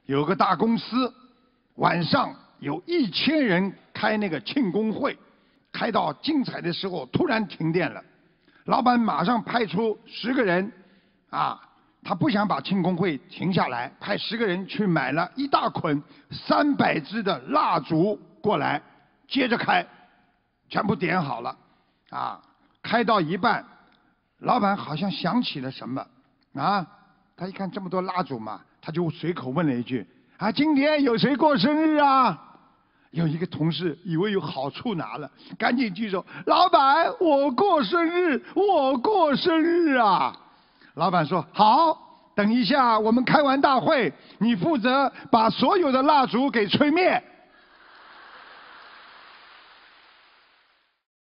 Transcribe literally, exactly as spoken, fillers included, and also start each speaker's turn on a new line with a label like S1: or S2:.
S1: 有个大公司，晚上有一千人开那个庆功会，开到精彩的时候，突然停电了。老板马上派出十个人，啊，他不想把庆功会停下来，派十个人去买了一大捆三百支的蜡烛过来，接着开，全部点好了，啊，开到一半，老板好像想起了什么，啊，他一看这么多蜡烛嘛，他就随口问了一句：“啊，今天有谁过生日啊？”有一个同事以为有好处拿了，赶紧举手：“老板，我过生日，我过生日啊！”老板说：“好，等一下我们开完大会，你负责把所有的蜡烛给吹灭。”